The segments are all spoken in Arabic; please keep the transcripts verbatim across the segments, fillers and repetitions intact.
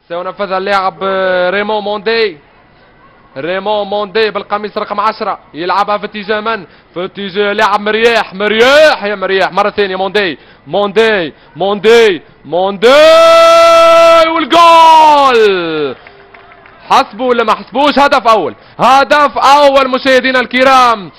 سينفذها اللاعب ريمون موندي. ريمون موندي بالقميص رقم عشرة يلعبها في اتجاه من؟ في اتجاه لاعب مرياح. مرياح يا مرياح مرة ثانية. موندي موندي موندي موندي والجول. حسبوا ولا ما حسبوش؟ هدف اول، هدف اول مشاهدينا الكرام.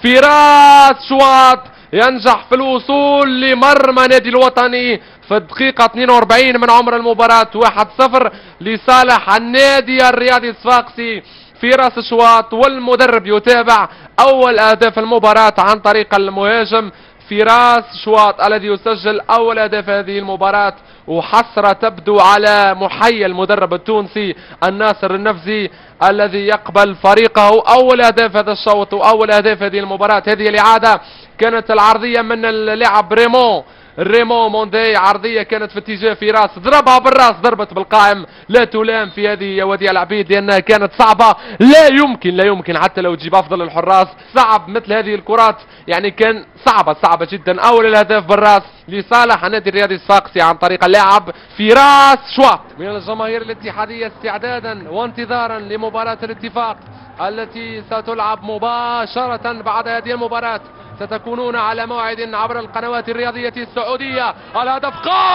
فراس شواط ينجح في الوصول لمرمى نادي الوطني في الدقيقة اثنين وأربعين من عمر المباراة. واحد صفر لصالح النادي الرياضي الصفاقسي. فراس شواط والمدرب يتابع اول اهداف المباراة عن طريق المهاجم فراس شواط الذي يسجل اول اهداف هذه المباراة. وحسرة تبدو على محيي المدرب التونسي الناصر النفزي الذي يقبل فريقه اول اهداف هذا الشوط واول اهداف هذه المباراة. هذه الاعادة كانت العرضية من اللاعب ريمون ريمون موندي، عرضية كانت في اتجاه فراس، ضربها بالراس، ضربت بالقائم. لا تلام في هذه يا وديع العبيد لانها كانت صعبة. لا يمكن لا يمكن حتى لو تجيب افضل الحراس صعب مثل هذه الكرات، يعني كان صعبة صعبة جدا. اول الاهداف بالراس لصالح النادي الرياضي الصفاقسي عن طريق اللاعب فراس شواط. من الجماهير الاتحادية استعدادا وانتظارا لمباراة الاتفاق التي ستلعب مباشرة بعد هذه المباراة. ستكونون على موعد عبر القنوات الرياضية السعودية. الهدف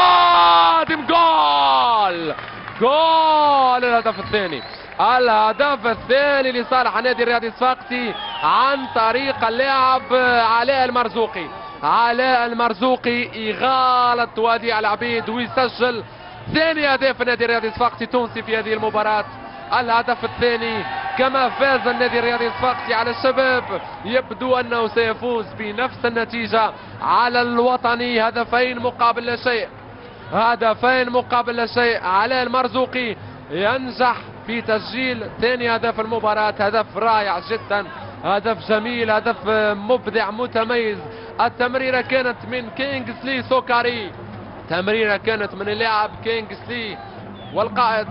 قادم، جول جول الهدف الثاني. الهدف الثاني لصالح النادي الرياضي الصفاقسي عن طريق اللاعب علاء المرزوقي. علاء المرزوقي إغالة وديع العبيد ويسجل ثاني أهداف النادي الرياضي الصفاقسي التونسي في هذه المباراة. الهدف الثاني كما فاز النادي الرياضي الصفاقسي على الشباب يبدو انه سيفوز بنفس النتيجة على الوطني. هدفين مقابل لا شيء، هدفين مقابل لا شيء. علاء المرزوقي ينجح في تسجيل ثاني هدف المباراة. هدف رائع جدا، هدف جميل، هدف مبدع متميز. التمريرة كانت من كينغسلي سوكاري، تمريرة كانت من اللاعب كينغسلي والقائد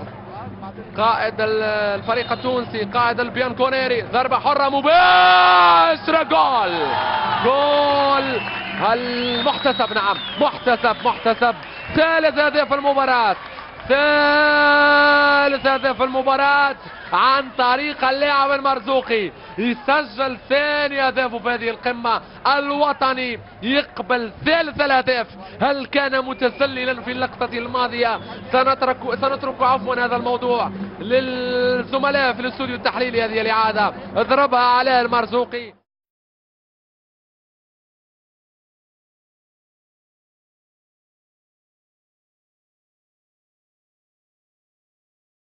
قائد الفريق التونسي قائد البيانكونيري. ضربة حرة مباشرة، جول جول المحتسب. نعم محتسب محتسب. ثالث هدف المباراة، ثالث هدف المباراة عن طريق اللاعب المرزوقي. يسجل ثاني هدفه في هذه القمة. الوطني يقبل ثالث الاهداف. هل كان متسللا في اللقطة الماضية؟ سنترك سنترك عفوا هذا الموضوع للزملاء في الاستوديو التحليلي. هذه الإعادة ضربها علاء المرزوقي.